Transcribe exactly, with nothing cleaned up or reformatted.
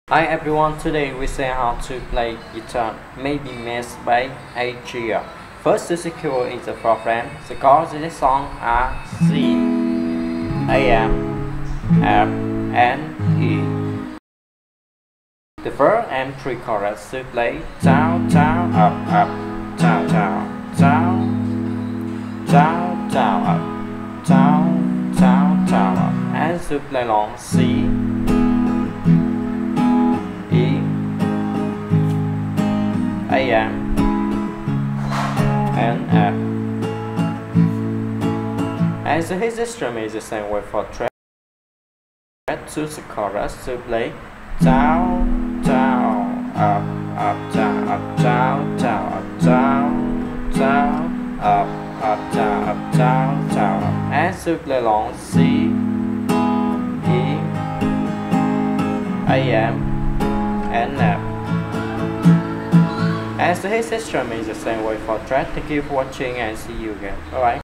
Hi everyone, today we see how to play guitar, maybe mixed by A J R. First to secure in the program, the chords in the song are C, A M, F, and E. The first and three chords to play down, down, up, up, down, down, down, down, down, up, down, down, down, up, and to play along C, A M and F. And so his instrument is the same way for track. To the chorus to play down, down, up, up, down, up, down, down, up, down, down, up, up, down, up, down, down, up. And to play along C, E, A M and F. As the his instrument is the same way for track. Thank you for watching and see you again. Bye bye.